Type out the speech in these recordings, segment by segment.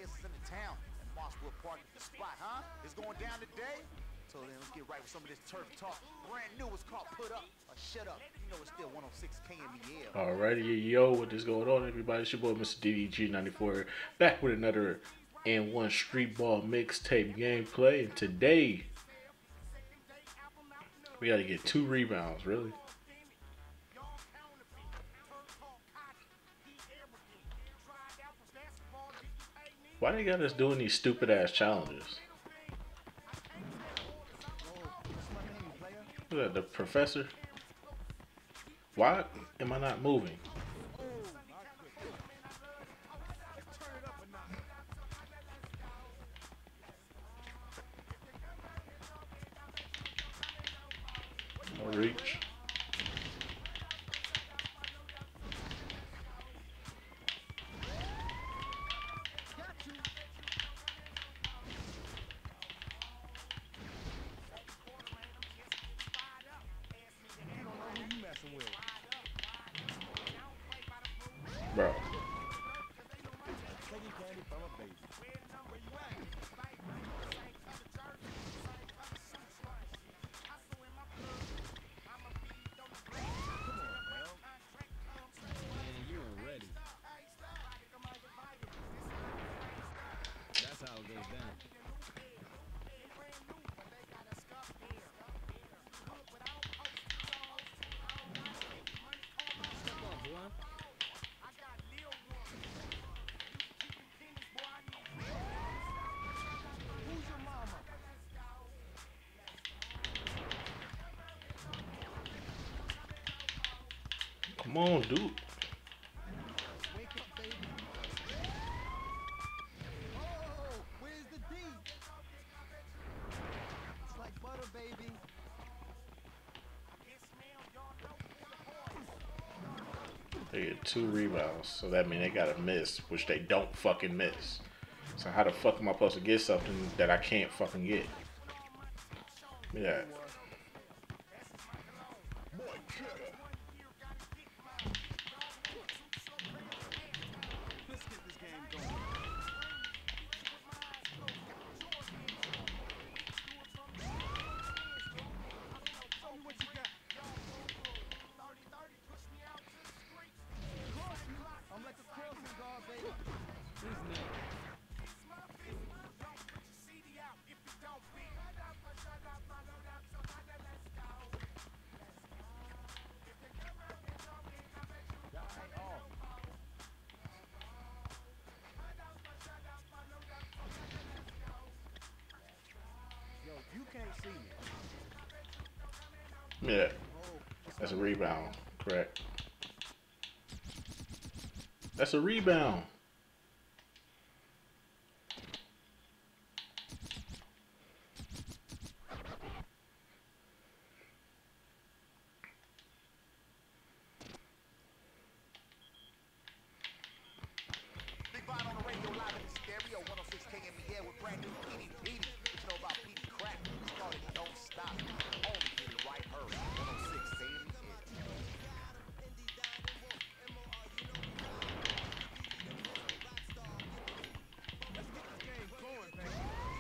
players is in the town, and Marshwood Park is the spot, huh? It's going down today. So then let's get right with some of this turf talk. Brand new, it's called Put Up or Shut Up. You know it's still 106K in the air. Alrighty, yo, what is going on, everybody? It's your boy, Mr. DDG94, back with another And1 Streetball mixtape gameplay. And today, we got to get 2 rebounds, really. Why they got us doing these stupid ass challenges? Look at the professor. Why am I not moving? No reach. Bro. That's how it goes down. Step up, boy. Come on, dude. Wake up, baby. Oh, where's the D? It's like butter, baby. They get 2 rebounds, so that means they gotta miss, which they don't fucking miss. So how the fuck am I supposed to get something that I can't fucking get? Yeah. You can't see me. Yeah. That's a rebound. Correct. That's a rebound. Big Bond on the radio, live in the stereo, 106K in the air with brand new Petey. What you know about Petey Crack? Started, don't stop. Only get it right, hurry. 106K in the air. Let's get this game going, baby.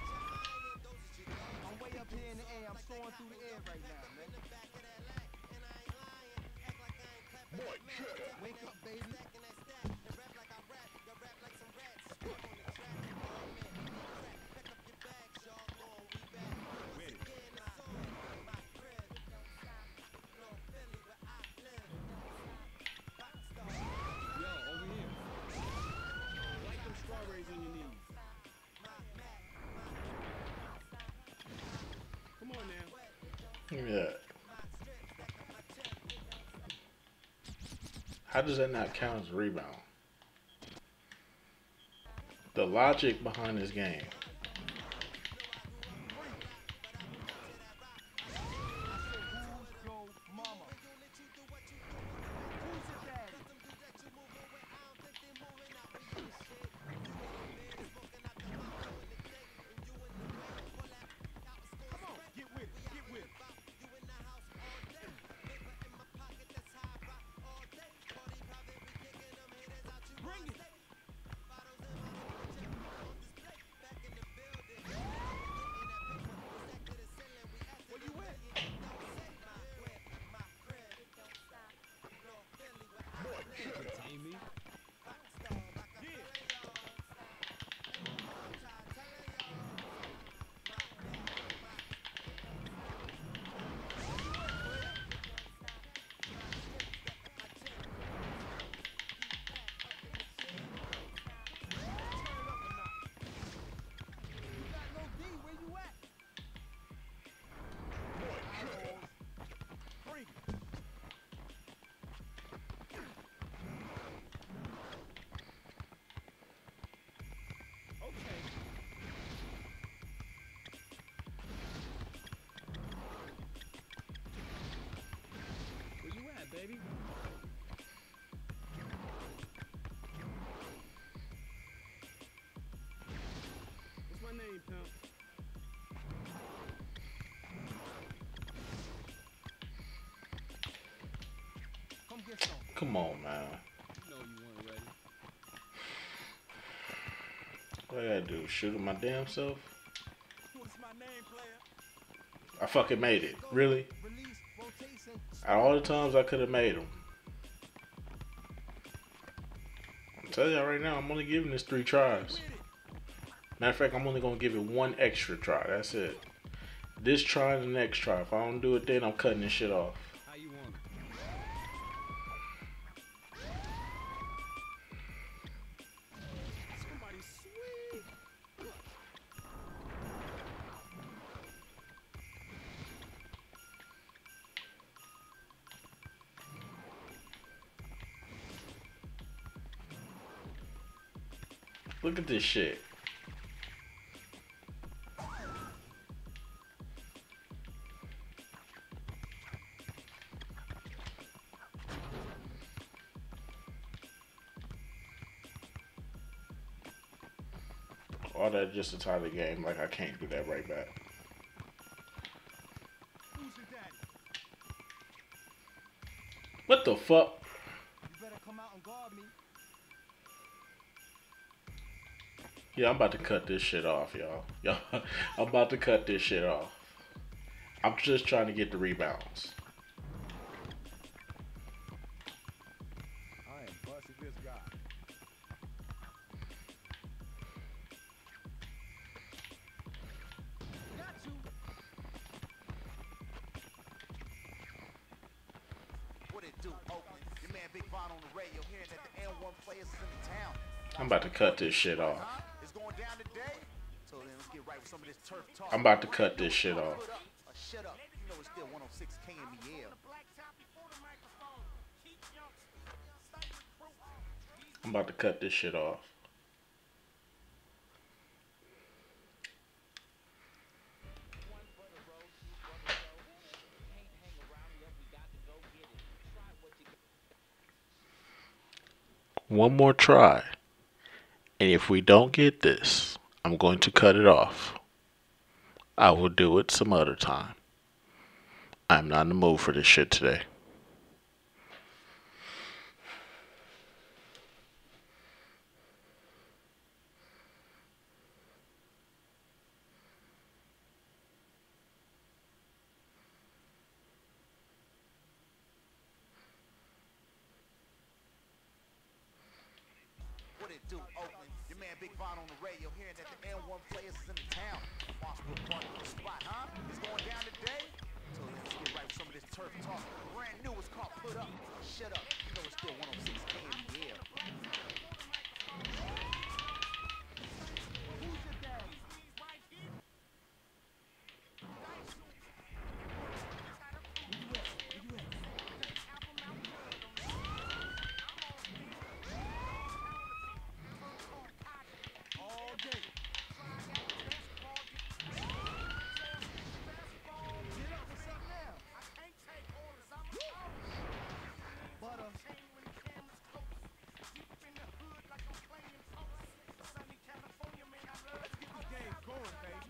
I'm way up here in the air. I'm soaring through the air right now, man. Wake up, baby. Yo, over here. Wipe them strawberries on your knees. Come on now. Yeah. How does that not count as a rebound? The logic behind this game. Come on, man. You know you weren't ready. What I gotta do? Shoot at my damn self? What's my name, player? I fucking made it. Really? Release, rotation. Out of all the times I could have made them. I'm telling y'all right now, I'm only giving this 3 tries. Matter of fact, I'm only gonna give it 1 extra try. That's it. This try and the next try. If I don't do it then, I'm cutting this shit off. How you want it? Somebody sweet. Look at this shit. All that just to tie the game. Like, I can't do that right back. Who's your daddy? What the fuck? You better come out and guard me. Yeah, I'm about to cut this shit off, y'all. Y'all, I'm about to cut this shit off. I'm just trying to get the rebounds. I am busting this guy. Got you. What it do, Oakland? Your man Big Von on the radio hearing that the And1 players is in the town. I'm about to cut this shit off. Huh? It's going down today. So then let's get right with some of this turf talk. I'm about to cut this shit off. Put up or shut up. You know it's still 106K in the air. I'm about to cut this shit off. One more try. And if we don't get this, I'm going to cut it off. I will do it some other time. I'm not in the mood for this shit today. What it do, Oakland? Your man Big Von on the radio hearing that the And1 players is in the town. Marshall Park spot, huh? It's going down today. So then let's get right with some of this turf talk. Brand new, it's called Put Up or Shut Up. You know it's still 106K in the air. Who's your daddy? All day. Get up, what's up now? Butter. Let's get this game going, baby.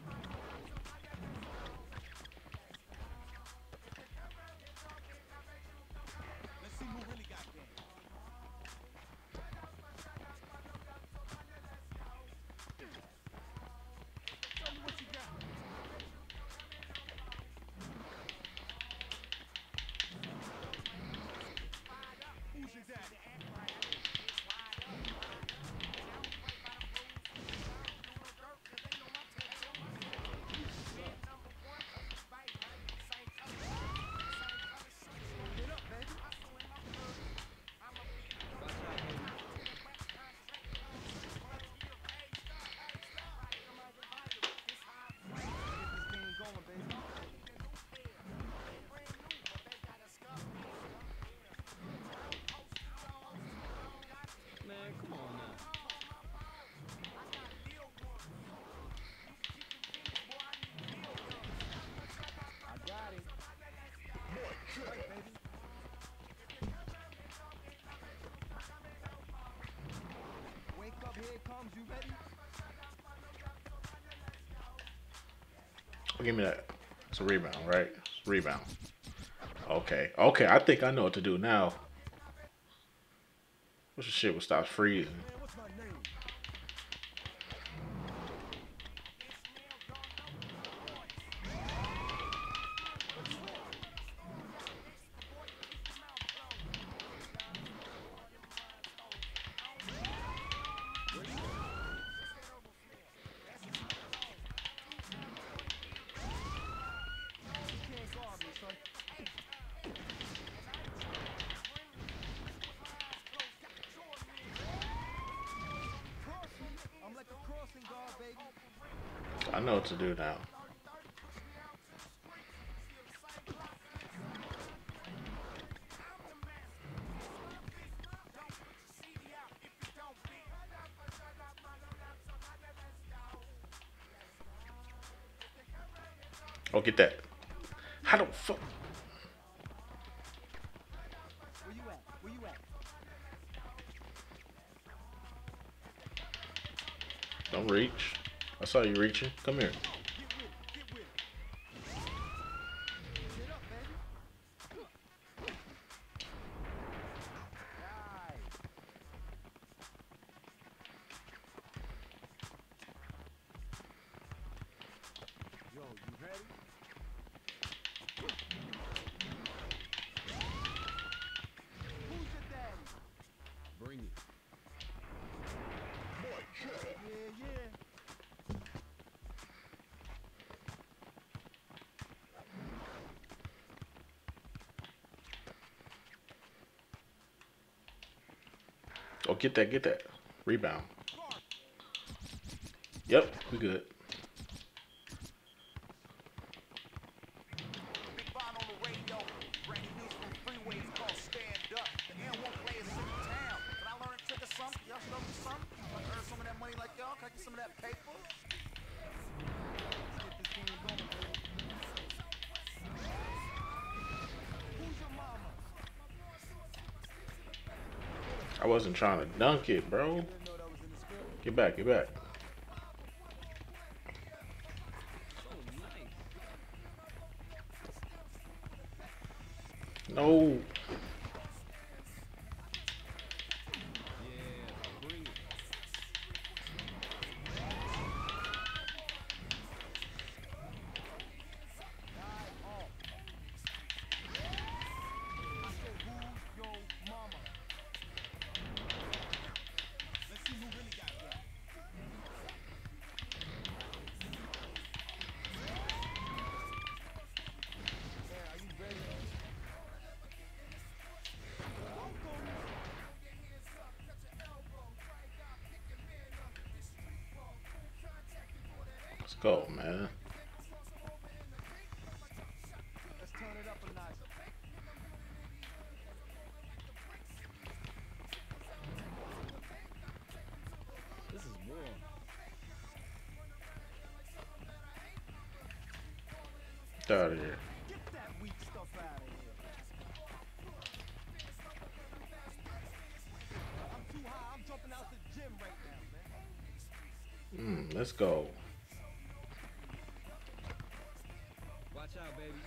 Let's see who really got game. Tell me what you got. Who's your daddy? Get up, baby. Watch out, baby. Get this game going, baby. Man, come on now. I got it. Right, baby. Wake up, here it comes. You ready? Give me that. It's a rebound, right? It's a rebound. Okay. Okay, I think I know what to do now. Wish the shit would stop freezing. Man, what's my name? You can't guard me, son. Cross me. I'm like a crossing guard, baby. I know what to do now. Oh, get that. How the fuck? Where you at? Where you at? Don't reach. I saw you reaching. Come here. Get with it. Get with it. Get up, baby. Right. Yo, you ready? Who's your daddy? Bring it. Yeah, yeah. Oh, get that. Get that. Rebound. Yep, we good. Big Bond on the radio. Brand new news from freeways called Stand Up. The And1 players in town. Can I learn a trick or something? Y'all should know me something? I earn some of that money like y'all. Can I get some of that paper? Let's get this game going, baby. Who's your mama? I wasn't trying to dunk it, bro. Didn't know that was in the script. Get back. Get back. No. I said, who's your mama? Let's see who really got that. Man, are you ready? Let's go, man. Let's turn it up a notch. This is warm. Get out of here. Get that weak stuff out of here. I'm too high. I'm jumping out the gym right now, man. Let's go. Watch out, baby.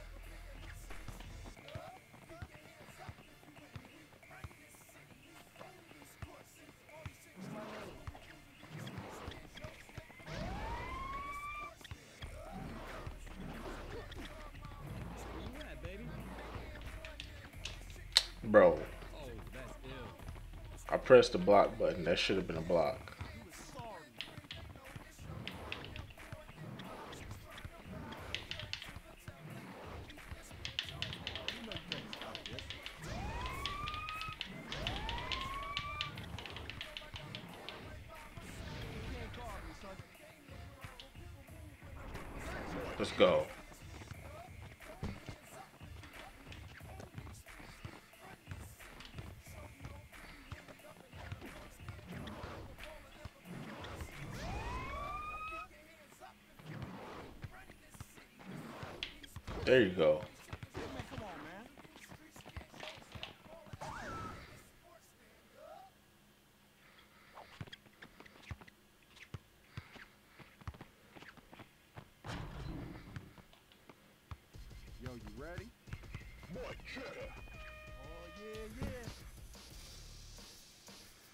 What's my name? Where you at, baby? Bro, Oh, that's ill. I pressed the block button. That should have been a block. You was sorry. You know you can't stop this. You can't guard me, son. Let's go. There you go. Man, come on, man. Yo, you ready? Oh, yeah, yeah.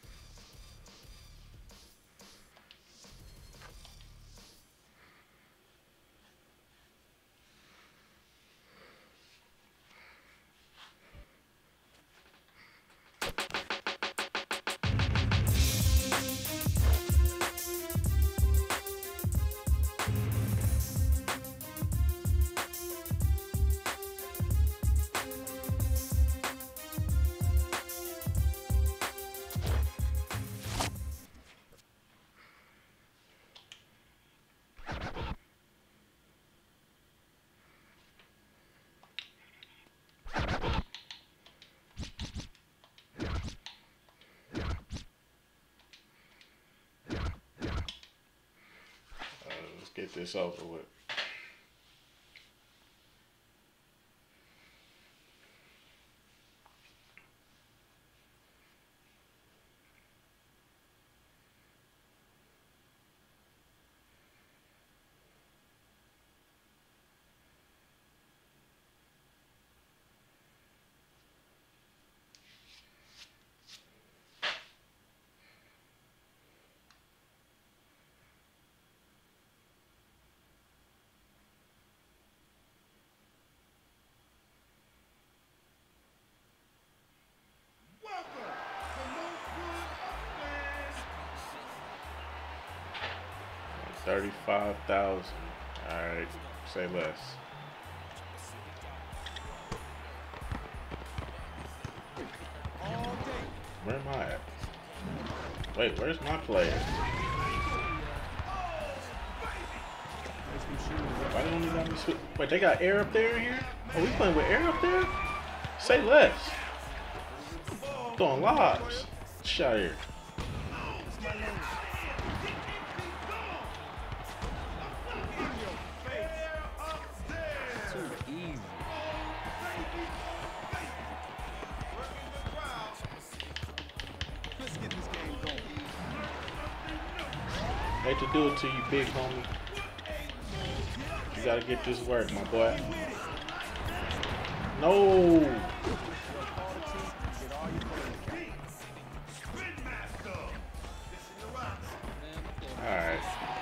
Get this over with. Welcome to Moonwood Uplands. 35,000. Alright, say less. All day. Where am I at? Wait, where's my player? Why don't you let me switch? Wait, they got air up there in here? Oh, we playing with air up there? Say less. Throwing lobs. Shot here. Too easy. Let's get this game going. Hate to do it to you, big homie. You gotta get this work, my boy. No! Alright.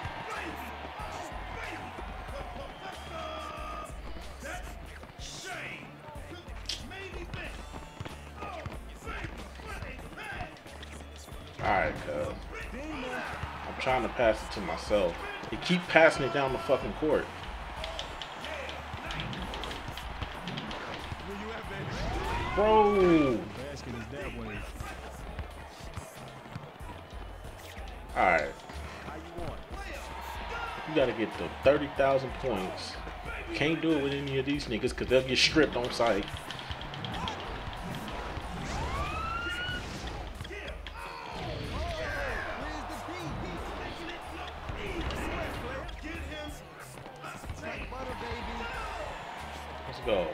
Alright, cuz. I'm trying to pass it to myself. They keep passing it down the fucking court. Bro! Basket is that way. Alright. How you want? You gotta get the 30,000 points. Can't do it with any of these niggas because they'll get stripped on site. Let's go.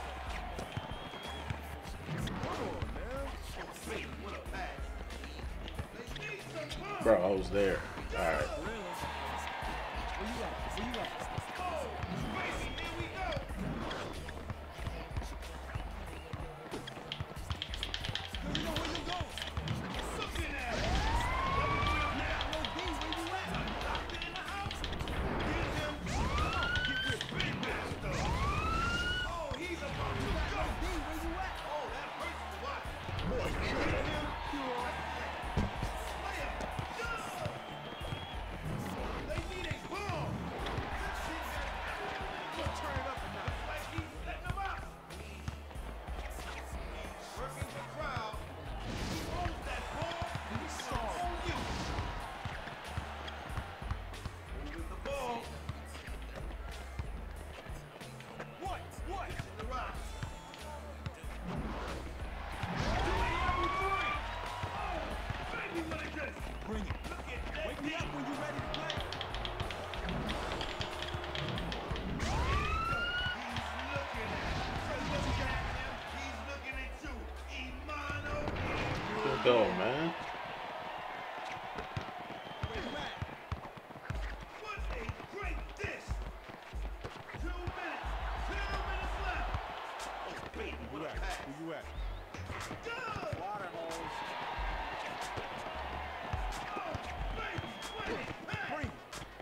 Bro, I was there. Alright. Bring it. Wake me up when you're ready to play. Good go, man. Where you at? What a great dish! 2 minutes. 2 minutes left. Oh, baby, what a pass. Where you at? Good. Water hose. Oh, baby, what a pass. Bring it.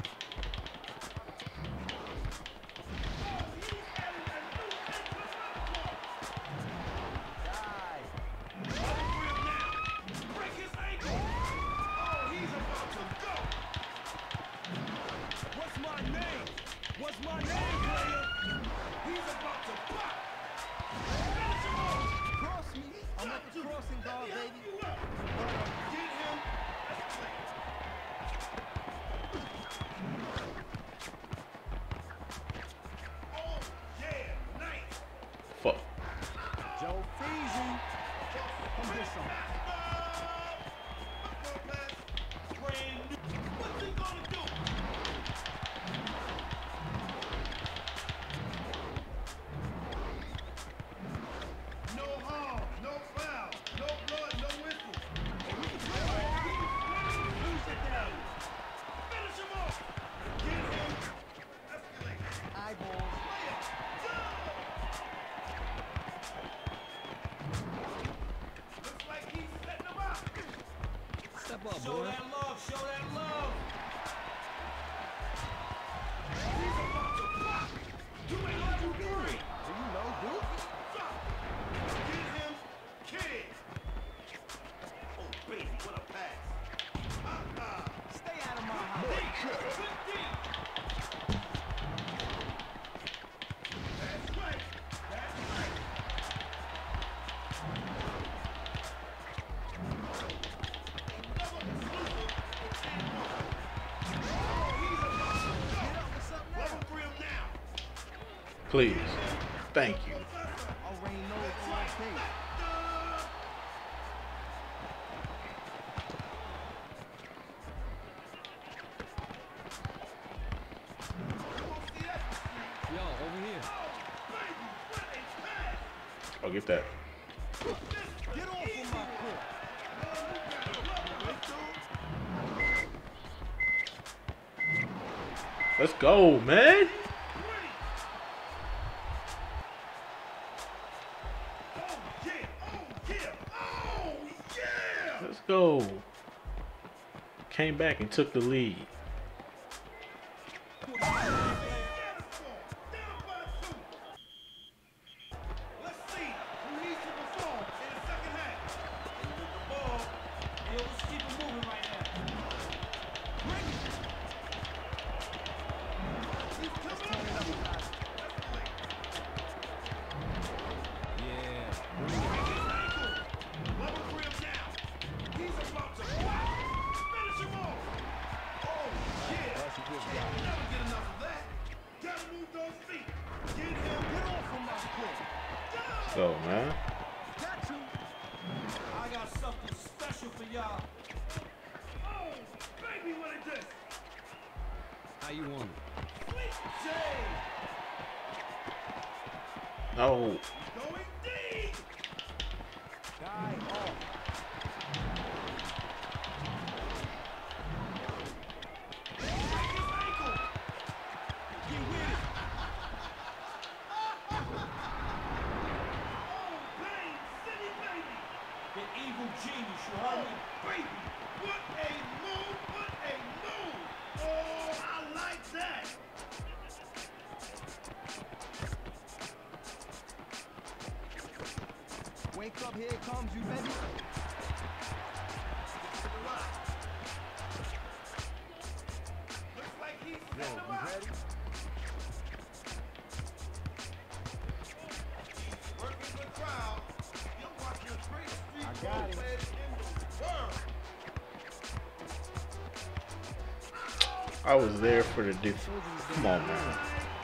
Oh, he's adding a new incremental. Die. Grip now. Break his ankle. Oh, he's about to go. What's my name? What's my name, player? He's about to pop. Finish him off. Cross me. I'm at the crossing guard, Let me help baby. you up. Step up, Show boy. that love, show that love. He's about to pop. You ain't let him three. Do you know, dude? Stop. Get him, kid. Oh, baby, what a pass. Stay out of my house. Deep, deep. That's right. That's right. Another exclusive for And1. Oh, he's about to go. Get up with something now. Level 3 him now. Please. Thank you. Already know it's okay. Yo, over here. I'll get that. Get off of my court. Let's go, man. Let's go. Came back and took the lead. Let's see who needs to perform in the second half. With the ball, and let's keep it moving right now. Bring it. He's coming up. Yeah. Break his ankle. Level 3 him down. He's about to whack. Finish him off. Oh, yeah. That's a good Can't guy. never get enough of that. Gotta move those feet. Get him. Get off of my court. Let's go, man. Got you. I got something special for y'all. Oh, baby, what is this? How you want it? Sweet J. No. Going deep. Guy off. Break his ankle. Get with it. Oh, bang, city baby. The evil genius, you heard me? Baby, what a move, what a move. Oh, I like that. Wake up, here it comes, you ready? To the rock. Looks like he's Yo, setting him you up. ready? Working the crowd. You're watching the greatest I street got ball it. players in the world. I was there for the diff. Come on, man.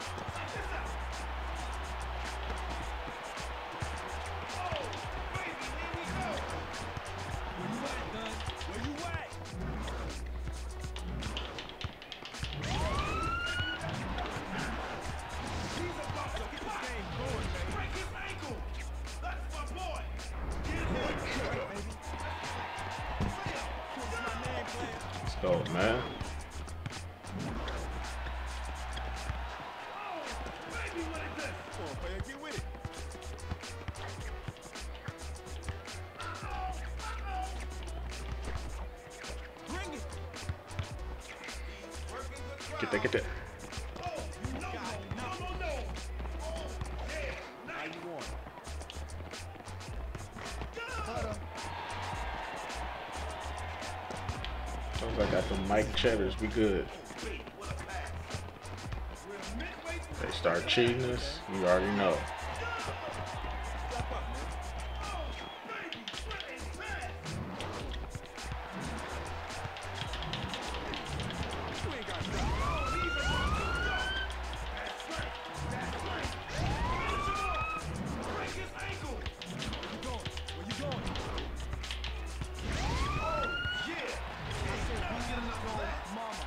Where you at, Dunn? Where you at? He's about to get this game going, man. Break his ankle. That's my boy. Get him. Let's go, man. Oh, baby, what is this? Come on, player, get with it. Bring it. Working the crowd. Get that, get that. Oh, no. Oh, yeah. How Nice. you want it? Cutter. Sounds like I got some Mike Cheddars. We good. Baby, what a pass. We're midway through They start cheating us. You already know. Step up, man. Oh, baby, what a pass. You ain't got nothing. Oh, he's about to go. That's right. That's right. Finish him off. Break his ankle. Where you going? Where you going? Oh, yeah. Ain't never get enough of that. Mama.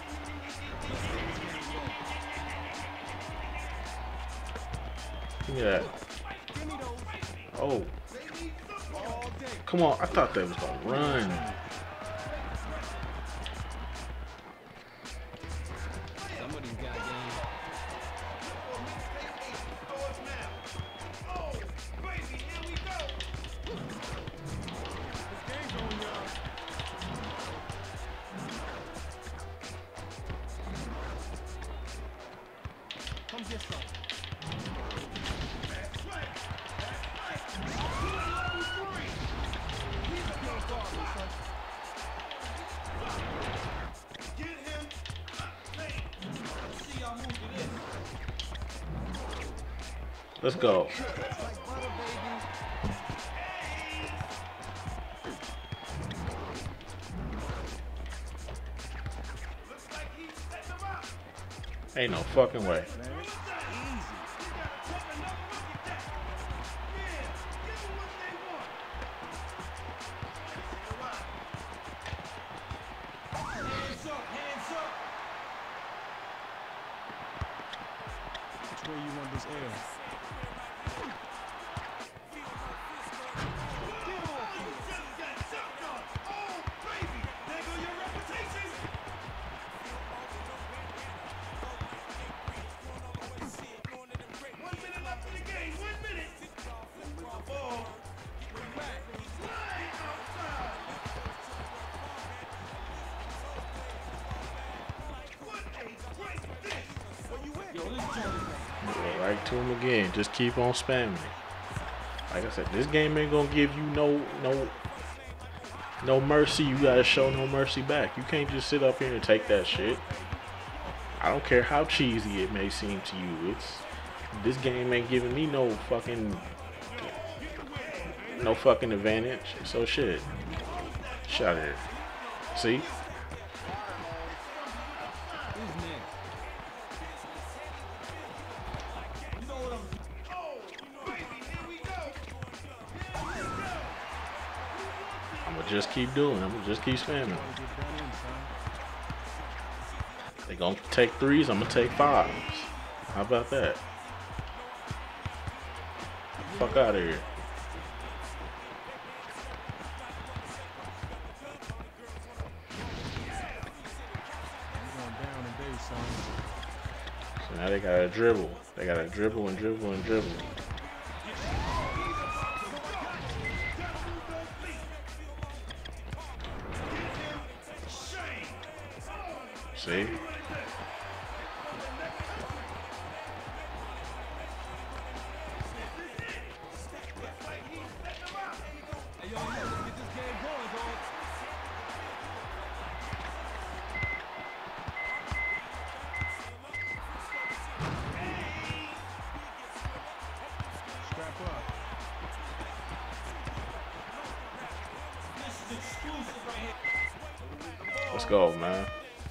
Give me that. Give me those. Oh, They need support. All day. come on. I thought they was gonna run. Some of these guys game. For mixtape 8 stores now. Oh, baby, here we go. This game's on, y'all. get some. That's right. That's right. Good level 3. He's a good guard, my son. Get him. Lane. Let's see y'all move to this. Let's go. Like butter, baby. Looks like he's setting them up. Ain't no fucking way. Man, it's easy. You gotta take another look at that. Yeah, give them what they want. Hands up, hands up. Which way you want this air? You just got jumped on. Oh, baby. There go your reputation. 1 minute left in the game. 1 minute. With the ball. Right outside. What a great dish. Where you at? Yo, this joint is Go right to him again. Just keep on spamming it. Like I said, this game ain't gonna give you no mercy. You gotta show no mercy back. You can't just sit up here and take that shit. I don't care how cheesy it may seem to you. This game ain't giving me no fucking advantage. So shit. Shut it. See? Who's next? You know what I'm Oh, baby, here we go. I'ma just keep doing. I'ma just keep spamming. Gotta get that in, son. They gonna take 3s. I'm gonna take 5s. How about that? Fuck out of here. You're going down today, son. So now they gotta dribble. They gotta dribble and dribble and dribble. See? Hey, yo, let's get this game going, dog. Strap up. This is exclusive right here. Let's go, man.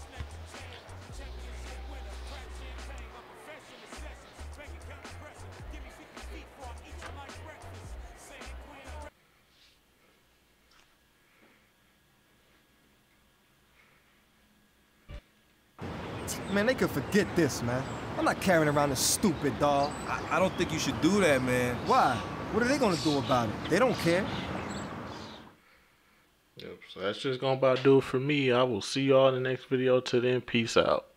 Man, they could forget this, man. I'm not carrying around this stupid doll. I don't think you should do that, man. Why? What are they gonna do about it? They don't care. Yep, so that's just gonna about do it for me. I will see y'all in the next video. Till then, peace out.